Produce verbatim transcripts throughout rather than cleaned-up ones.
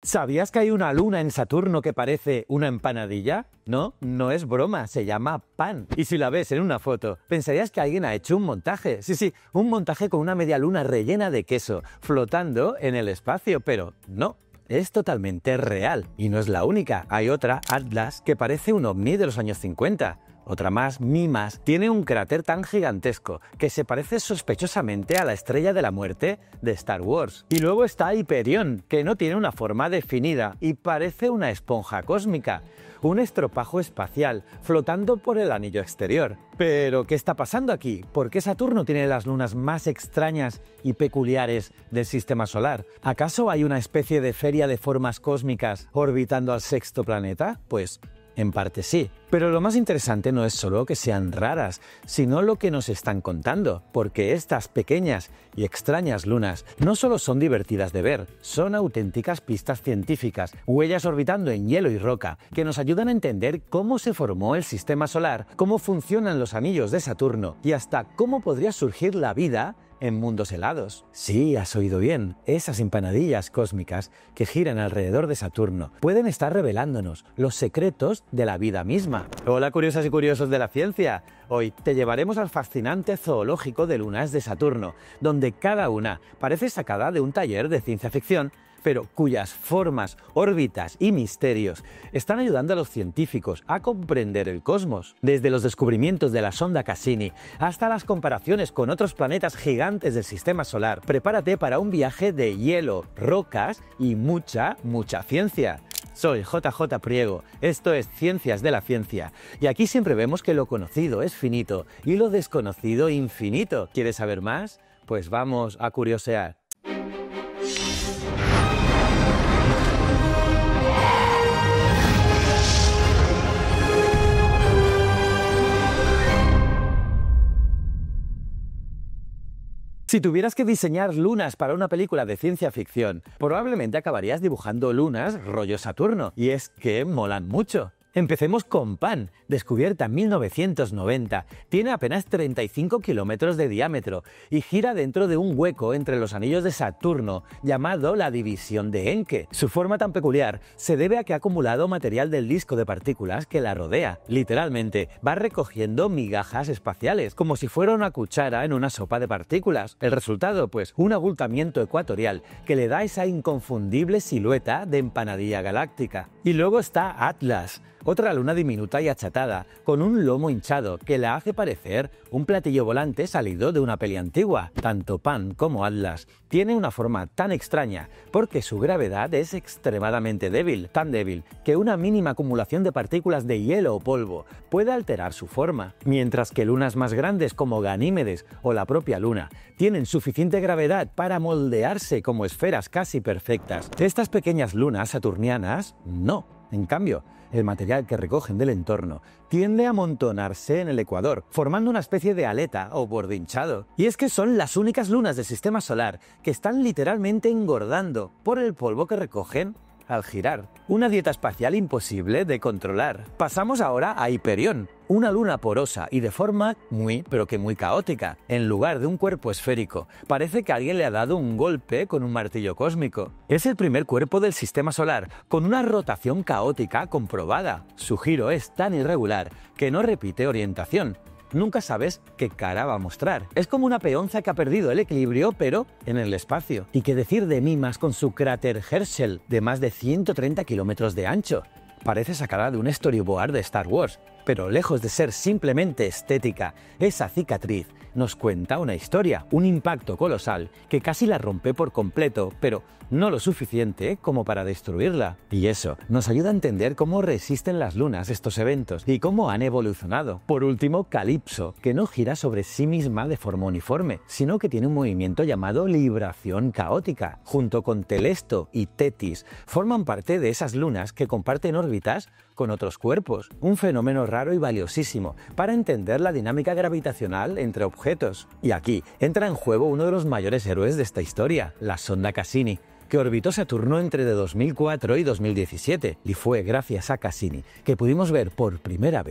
¿Sabías que hay una luna en Saturno que parece una empanadilla? No, no es broma, se llama Pan. Y si la ves en una foto, pensarías que alguien ha hecho un montaje. Sí, sí, un montaje con una media luna rellena de queso, flotando en el espacio, pero no. Es totalmente real. Y no es la única. Hay otra, Atlas, que parece un ovni de los años cincuenta. Otra más, Mimas, tiene un cráter tan gigantesco que se parece sospechosamente a la Estrella de la Muerte de Star Wars. Y luego está Hiperión, que no tiene una forma definida y parece una esponja cósmica. Un estropajo espacial flotando por el anillo exterior. Pero, ¿qué está pasando aquí? ¿Por qué Saturno tiene las lunas más extrañas y peculiares del sistema solar? ¿Acaso hay una especie de feria de formas cósmicas orbitando al sexto planeta? Pues en parte sí. Pero lo más interesante no es solo que sean raras, sino lo que nos están contando, porque estas pequeñas y extrañas lunas no solo son divertidas de ver, son auténticas pistas científicas, huellas orbitando en hielo y roca, que nos ayudan a entender cómo se formó el sistema solar, cómo funcionan los anillos de Saturno y hasta cómo podría surgir la vida en mundos helados. Sí, has oído bien, esas empanadillas cósmicas que giran alrededor de Saturno pueden estar revelándonos los secretos de la vida misma. Hola curiosas y curiosos de la ciencia, hoy te llevaremos al fascinante zoológico de lunas de Saturno, donde cada una parece sacada de un taller de ciencia ficción, pero cuyas formas, órbitas y misterios están ayudando a los científicos a comprender el cosmos. Desde los descubrimientos de la sonda Cassini hasta las comparaciones con otros planetas gigantes del sistema solar, prepárate para un viaje de hielo, rocas y mucha, mucha ciencia. Soy J J Priego, esto es Ciencias de la Ciencia, y aquí siempre vemos que lo conocido es finito y lo desconocido infinito. ¿Quieres saber más? Pues vamos a curiosear. Si tuvieras que diseñar lunas para una película de ciencia ficción, probablemente acabarías dibujando lunas rollo Saturno, y es que molan mucho. Empecemos con Pan, descubierta en mil novecientos noventa, tiene apenas treinta y cinco kilómetros de diámetro y gira dentro de un hueco entre los anillos de Saturno llamado la división de Encke. Su forma tan peculiar se debe a que ha acumulado material del disco de partículas que la rodea. Literalmente, va recogiendo migajas espaciales, como si fuera una cuchara en una sopa de partículas. El resultado, pues, un abultamiento ecuatorial que le da esa inconfundible silueta de empanadilla galáctica. Y luego está Atlas, otra luna diminuta y achatada, con un lomo hinchado que la hace parecer un platillo volante salido de una peli antigua. Tanto Pan como Atlas tiene una forma tan extraña porque su gravedad es extremadamente débil, tan débil que una mínima acumulación de partículas de hielo o polvo puede alterar su forma, mientras que lunas más grandes como Ganímedes o la propia Luna tienen suficiente gravedad para moldearse como esferas casi perfectas. Estas pequeñas lunas saturnianas no. En cambio, el material que recogen del entorno tiende a amontonarse en el ecuador, formando una especie de aleta o borde hinchado. Y es que son las únicas lunas del sistema solar que están literalmente engordando por el polvo que recogen al girar. Una dieta espacial imposible de controlar. Pasamos ahora a Hiperión, una luna porosa y de forma muy, pero que muy caótica. En lugar de un cuerpo esférico, parece que alguien le ha dado un golpe con un martillo cósmico. Es el primer cuerpo del sistema solar con una rotación caótica comprobada. Su giro es tan irregular que no repite orientación. Nunca sabes qué cara va a mostrar. Es como una peonza que ha perdido el equilibrio, pero en el espacio. ¿Y qué decir de Mimas con su cráter Herschel de más de ciento treinta kilómetros de ancho? Parece sacada de un storyboard de Star Wars, pero lejos de ser simplemente estética, esa cicatriz nos cuenta una historia, un impacto colosal que casi la rompe por completo, pero no lo suficiente como para destruirla. Y eso nos ayuda a entender cómo resisten las lunas estos eventos y cómo han evolucionado. Por último, Calipso, que no gira sobre sí misma de forma uniforme, sino que tiene un movimiento llamado libración caótica. Junto con Telesto y Tetis, forman parte de esas lunas que comparten órbitas con otros cuerpos, un fenómeno raro y valiosísimo para entender la dinámica gravitacional entre objetos. Y aquí entra en juego uno de los mayores héroes de esta historia, la sonda Cassini, que orbitó Saturno entre dos mil cuatro y dos mil diecisiete, y fue gracias a Cassini que pudimos ver por primera vez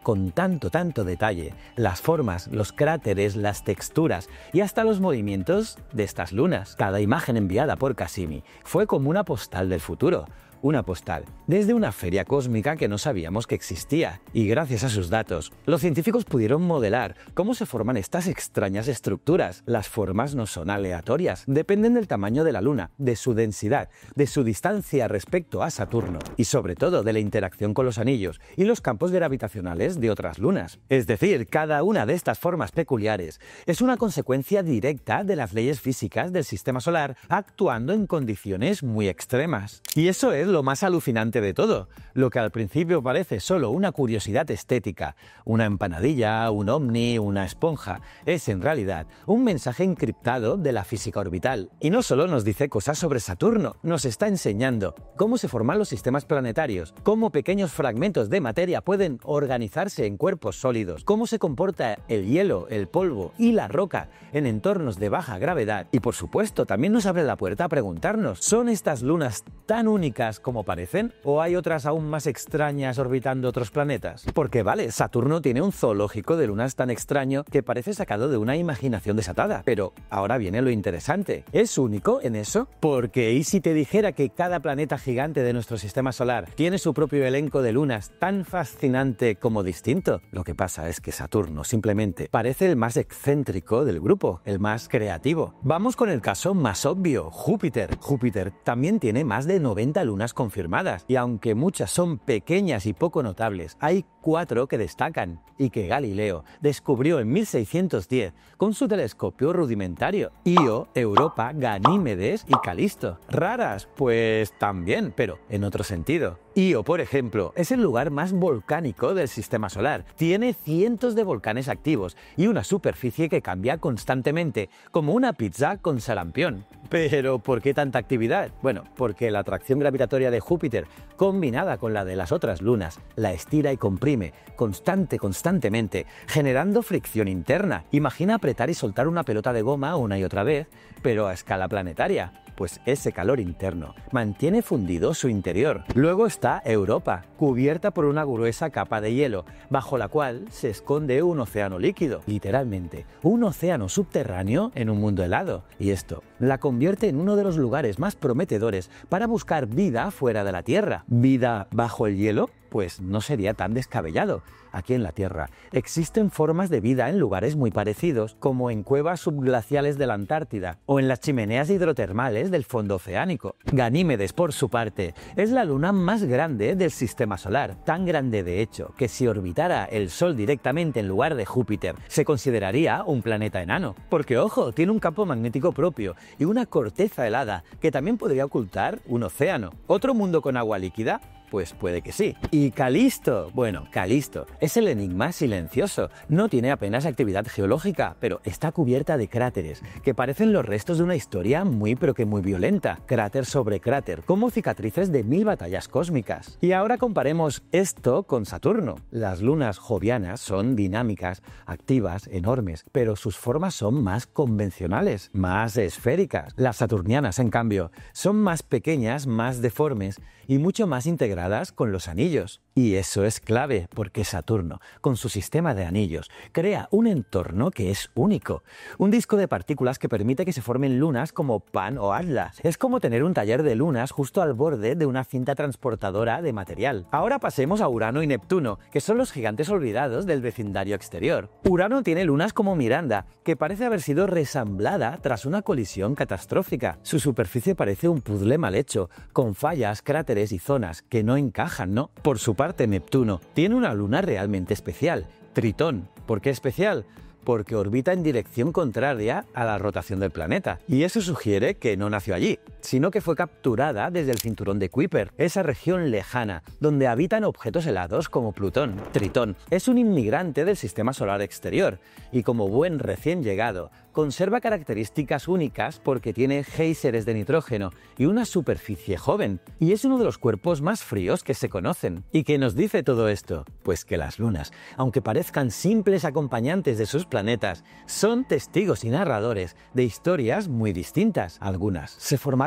con tanto, tanto detalle las formas, los cráteres, las texturas y hasta los movimientos de estas lunas. Cada imagen enviada por Cassini fue como una postal del futuro. Una postal desde una feria cósmica que no sabíamos que existía, y gracias a sus datos, los científicos pudieron modelar cómo se forman estas extrañas estructuras. Las formas no son aleatorias, dependen del tamaño de la Luna, de su densidad, de su distancia respecto a Saturno y sobre todo de la interacción con los anillos y los campos gravitacionales de otras lunas. Es decir, cada una de estas formas peculiares es una consecuencia directa de las leyes físicas del sistema solar actuando en condiciones muy extremas. Y eso es lo más alucinante de todo. Lo que al principio parece solo una curiosidad estética, una empanadilla, un ovni, una esponja, es en realidad un mensaje encriptado de la física orbital. Y no solo nos dice cosas sobre Saturno, nos está enseñando cómo se forman los sistemas planetarios, cómo pequeños fragmentos de materia pueden organizarse en cuerpos sólidos, cómo se comporta el hielo, el polvo y la roca en entornos de baja gravedad. Y por supuesto, también nos abre la puerta a preguntarnos, ¿son estas lunas tan únicas como parecen? ¿O hay otras aún más extrañas orbitando otros planetas? Porque vale, Saturno tiene un zoológico de lunas tan extraño que parece sacado de una imaginación desatada. Pero ahora viene lo interesante. ¿Es único en eso? Porque ¿y si te dijera que cada planeta gigante de nuestro sistema solar tiene su propio elenco de lunas tan fascinante como distinto? Lo que pasa es que Saturno simplemente parece el más excéntrico del grupo, el más creativo. Vamos con el caso más obvio, Júpiter. Júpiter también tiene más de noventa lunas confirmadas, y aunque muchas son pequeñas y poco notables, hay cuatro que destacan y que Galileo descubrió en mil seiscientos diez con su telescopio rudimentario: Io, Europa, Ganímedes y Calisto. ¿Raras? Pues también, pero en otro sentido. Io, por ejemplo, es el lugar más volcánico del sistema solar. Tiene cientos de volcanes activos y una superficie que cambia constantemente, como una pizza con sarampión. ¿Pero por qué tanta actividad? Bueno, porque la atracción gravitatoria de Júpiter, combinada con la de las otras lunas, la estira y comprime constante, constantemente, generando fricción interna. Imagina apretar y soltar una pelota de goma una y otra vez, pero a escala planetaria. Pues ese calor interno mantiene fundido su interior. Luego está Europa, cubierta por una gruesa capa de hielo, bajo la cual se esconde un océano líquido, literalmente, un océano subterráneo en un mundo helado. Y esto la convierte en uno de los lugares más prometedores para buscar vida fuera de la Tierra. ¿Vida bajo el hielo? Pues no sería tan descabellado. Aquí en la Tierra existen formas de vida en lugares muy parecidos, como en cuevas subglaciales de la Antártida o en las chimeneas hidrotermales del fondo oceánico. Ganímedes, por su parte, es la luna más grande del sistema solar, tan grande de hecho que si orbitara el Sol directamente en lugar de Júpiter, se consideraría un planeta enano. Porque ojo, tiene un campo magnético propio y una corteza helada que también podría ocultar un océano. ¿Otro mundo con agua líquida? Pues puede que sí. ¿Y Calisto? Bueno, Calisto es el enigma silencioso. No tiene apenas actividad geológica, pero está cubierta de cráteres que parecen los restos de una historia muy pero que muy violenta. Cráter sobre cráter, como cicatrices de mil batallas cósmicas. Y ahora comparemos esto con Saturno. Las lunas jovianas son dinámicas, activas, enormes, pero sus formas son más convencionales, más esféricas. Las saturnianas, en cambio, son más pequeñas, más deformes y mucho más integradas con los anillos. Y eso es clave, porque Saturno, con su sistema de anillos, crea un entorno que es único. Un disco de partículas que permite que se formen lunas como Pan o Atlas. Es como tener un taller de lunas justo al borde de una cinta transportadora de material. Ahora pasemos a Urano y Neptuno, que son los gigantes olvidados del vecindario exterior. Urano tiene lunas como Miranda, que parece haber sido resamblada tras una colisión catastrófica. Su superficie parece un puzzle mal hecho, con fallas, cráteres y zonas que no encajan, ¿no? Por su parte, Neptuno tiene una luna realmente especial, Tritón. ¿Por qué especial? Porque orbita en dirección contraria a la rotación del planeta. Y eso sugiere que no nació allí, sino que fue capturada desde el cinturón de Kuiper, esa región lejana, donde habitan objetos helados como Plutón. Tritón es un inmigrante del sistema solar exterior, y como buen recién llegado, conserva características únicas porque tiene géiseres de nitrógeno y una superficie joven, y es uno de los cuerpos más fríos que se conocen. ¿Y qué nos dice todo esto? Pues que las lunas, aunque parezcan simples acompañantes de sus planetas, son testigos y narradores de historias muy distintas. Algunas se formaron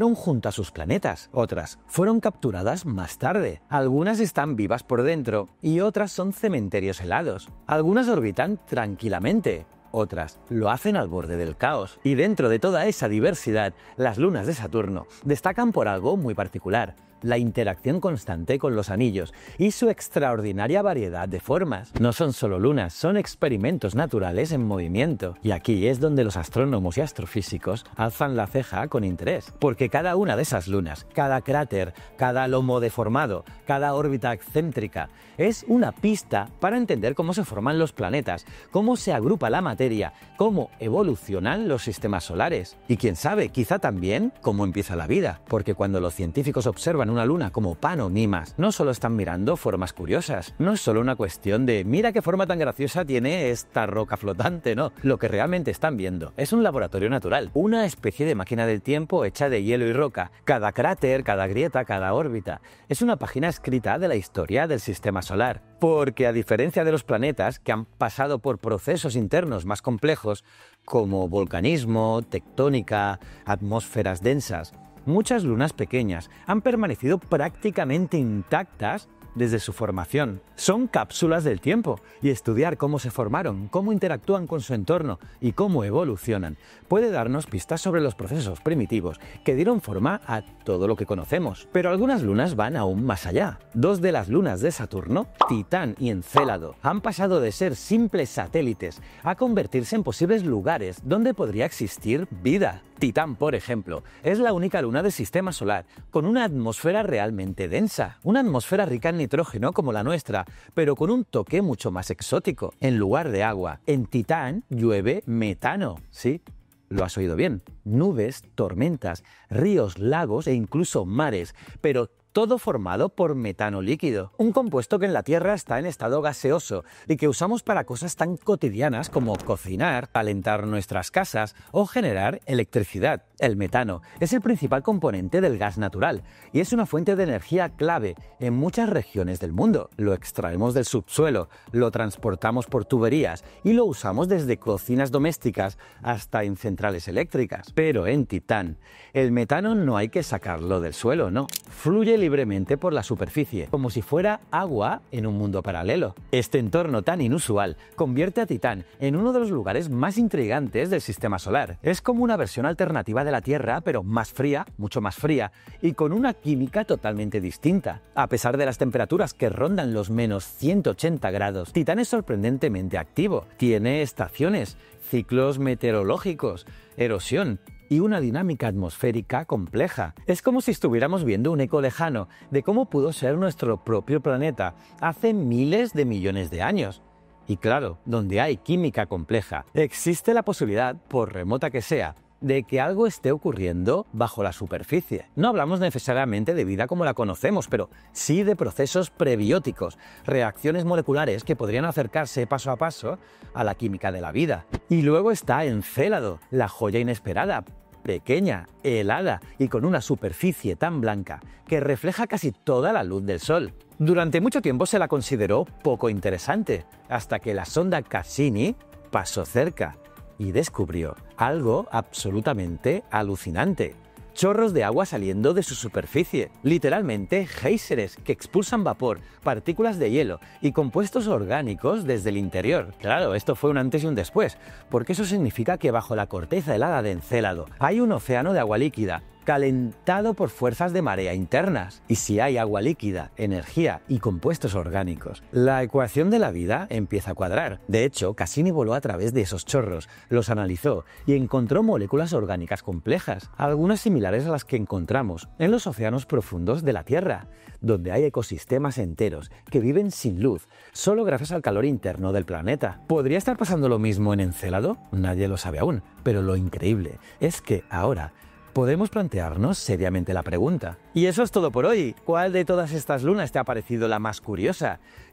formaron junto a sus planetas, otras fueron capturadas más tarde. Algunas están vivas por dentro y otras son cementerios helados. Algunas orbitan tranquilamente, otras lo hacen al borde del caos. Y dentro de toda esa diversidad, las lunas de Saturno destacan por algo muy particular: la interacción constante con los anillos y su extraordinaria variedad de formas. No son solo lunas, son experimentos naturales en movimiento. Y aquí es donde los astrónomos y astrofísicos alzan la ceja con interés, porque cada una de esas lunas, cada cráter, cada lomo deformado, cada órbita excéntrica, es una pista para entender cómo se forman los planetas, cómo se agrupa la materia, cómo evolucionan los sistemas solares. Y quién sabe, quizá también cómo empieza la vida, porque cuando los científicos observan una luna como Pan o Mimas, no solo están mirando formas curiosas, no es solo una cuestión de mira qué forma tan graciosa tiene esta roca flotante, no. Lo que realmente están viendo es un laboratorio natural, una especie de máquina del tiempo hecha de hielo y roca. Cada cráter, cada grieta, cada órbita es una página escrita de la historia del sistema solar. Porque a diferencia de los planetas que han pasado por procesos internos más complejos, como volcanismo, tectónica, atmósferas densas, muchas lunas pequeñas han permanecido prácticamente intactas desde su formación. Son cápsulas del tiempo, y estudiar cómo se formaron, cómo interactúan con su entorno y cómo evolucionan puede darnos pistas sobre los procesos primitivos que dieron forma a todo lo que conocemos. Pero algunas lunas van aún más allá. Dos de las lunas de Saturno, Titán y Encélado, han pasado de ser simples satélites a convertirse en posibles lugares donde podría existir vida. Titán, por ejemplo, es la única luna del sistema solar con una atmósfera realmente densa, una atmósfera rica en nitrógeno como la nuestra, pero con un toque mucho más exótico. En lugar de agua, en Titán llueve metano, ¿sí? Lo has oído bien. Nubes, tormentas, ríos, lagos e incluso mares, pero todo formado por metano líquido, un compuesto que en la Tierra está en estado gaseoso y que usamos para cosas tan cotidianas como cocinar, calentar nuestras casas o generar electricidad. El metano es el principal componente del gas natural y es una fuente de energía clave en muchas regiones del mundo. Lo extraemos del subsuelo, lo transportamos por tuberías y lo usamos desde cocinas domésticas hasta en centrales eléctricas. Pero en Titán, el metano no hay que sacarlo del suelo, no. Fluye libremente por la superficie, como si fuera agua en un mundo paralelo. Este entorno tan inusual convierte a Titán en uno de los lugares más intrigantes del sistema solar. Es como una versión alternativa de la Tierra, pero más fría, mucho más fría, y con una química totalmente distinta. A pesar de las temperaturas que rondan los menos ciento ochenta grados, Titán es sorprendentemente activo. Tiene estaciones, ciclos meteorológicos, erosión y una dinámica atmosférica compleja. Es como si estuviéramos viendo un eco lejano de cómo pudo ser nuestro propio planeta hace miles de millones de años. Y claro, donde hay química compleja, existe la posibilidad, por remota que sea, de que algo esté ocurriendo bajo la superficie. No hablamos necesariamente de vida como la conocemos, pero sí de procesos prebióticos, reacciones moleculares que podrían acercarse paso a paso a la química de la vida. Y luego está Encélado, la joya inesperada, pequeña, helada y con una superficie tan blanca que refleja casi toda la luz del Sol. Durante mucho tiempo se la consideró poco interesante, hasta que la sonda Cassini pasó cerca y descubrió algo absolutamente alucinante: chorros de agua saliendo de su superficie, literalmente géiseres que expulsan vapor, partículas de hielo y compuestos orgánicos desde el interior. Claro, esto fue un antes y un después, porque eso significa que bajo la corteza helada de Encélado hay un océano de agua líquida, calentado por fuerzas de marea internas. Y si hay agua líquida, energía y compuestos orgánicos, la ecuación de la vida empieza a cuadrar. De hecho, Cassini voló a través de esos chorros, los analizó y encontró moléculas orgánicas complejas, algunas similares a las que encontramos en los océanos profundos de la Tierra, donde hay ecosistemas enteros que viven sin luz, solo gracias al calor interno del planeta. ¿Podría estar pasando lo mismo en Encélado? Nadie lo sabe aún, pero lo increíble es que ahora podemos plantearnos seriamente la pregunta. Y eso es todo por hoy. ¿Cuál de todas estas lunas te ha parecido la más curiosa?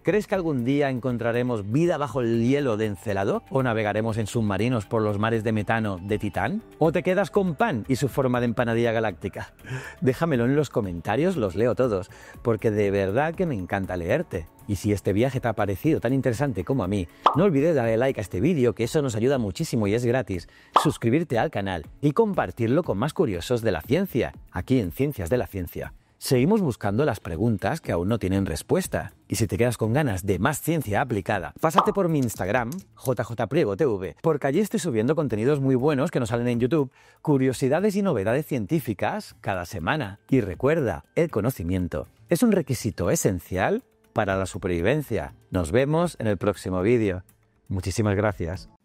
¿Crees que algún día encontraremos vida bajo el hielo de Encélado? ¿O navegaremos en submarinos por los mares de metano de Titán? ¿O te quedas con Pan y su forma de empanadilla galáctica? Déjamelo en los comentarios, los leo todos, porque de verdad que me encanta leerte. Y si este viaje te ha parecido tan interesante como a mí, no olvides darle like a este vídeo, que eso nos ayuda muchísimo y es gratis, suscribirte al canal y compartirlo con más curiosos de la ciencia, aquí en Ciencias de la Ciencia. Seguimos buscando las preguntas que aún no tienen respuesta. Y si te quedas con ganas de más ciencia aplicada, pásate por mi Instagram, J J Priego T V, porque allí estoy subiendo contenidos muy buenos que nos salen en YouTube, curiosidades y novedades científicas cada semana. Y recuerda, el conocimiento es un requisito esencial para la supervivencia. Nos vemos en el próximo vídeo. Muchísimas gracias.